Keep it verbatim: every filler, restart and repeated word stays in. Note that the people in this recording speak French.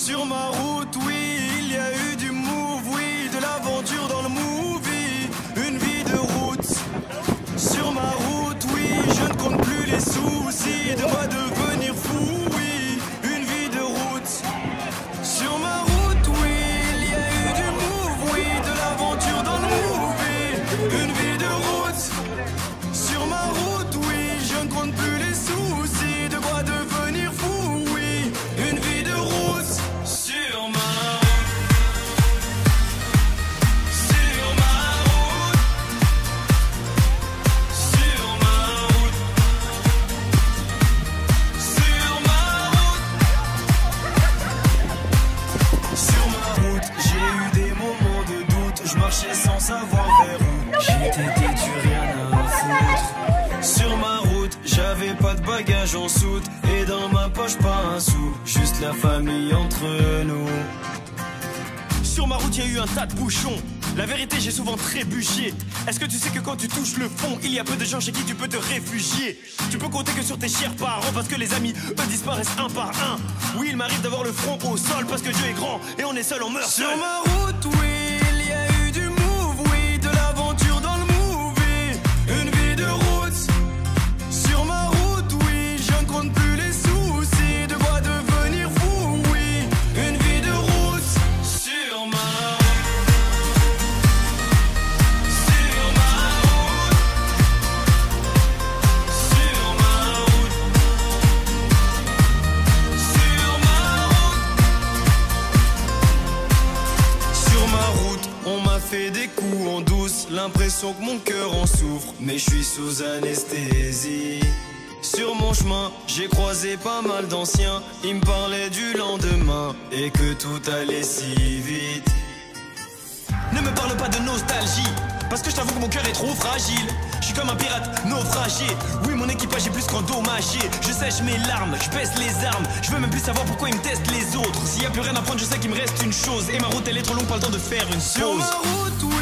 Sur ma route, oui, il y a eu du move, oui, de l'aventure dans le movie. Une vie de route. Sur ma route, oui, je ne compte plus les soucis de moi devenir fou, oui. Une vie de route. Sur ma route, oui, il y a eu du move, oui, de l'aventure dans le movie. Une vie de route. Sur ma route, oui, je ne compte plus les soucis de quoi devenir fou, oui. Une vie de route. Sur ma sans savoir vers où j'étais têtu, rien à foutre. Sur ma route, j'avais pas de bagages en soute. Et dans ma poche, pas un sou. Juste la famille entre nous. Sur ma route, y a eu un tas de bouchons. La vérité, j'ai souvent trébuché. Est-ce que tu sais que quand tu touches le fond, il y a peu de gens chez qui tu peux te réfugier? Tu peux compter que sur tes chers parents, parce que les amis, eux, disparaissent un par un. Oui, il m'arrive d'avoir le front au sol, parce que Dieu est grand et on est seul, on meurt seul. Sur ma route, oui, il y a eu du move, oui, de l'aventure dans le movie. Une vie de route. Sur ma route, oui, je ne compte plus les soucis de quoi devenir fou, oui. Une vie de route. Sur ma fait des coups en douce, l'impression que mon cœur en souffre, mais je suis sous anesthésie. Sur mon chemin, j'ai croisé pas mal d'anciens, ils me parlaient du lendemain et que tout allait si vite. Ne me parle pas de nostalgie, parce que je t'avoue que mon cœur est trop fragile. Je suis comme un pirate naufragé. Oui, mon équipage est plus qu'endommagé. Je sèche mes larmes, je baisse les armes. Je veux même plus savoir pourquoi ils me testent les autres. S'il y a plus rien à prendre, je sais qu'il me reste une chose. Et ma route elle est trop longue, pas le temps de faire une pause. Sur ma route, oui.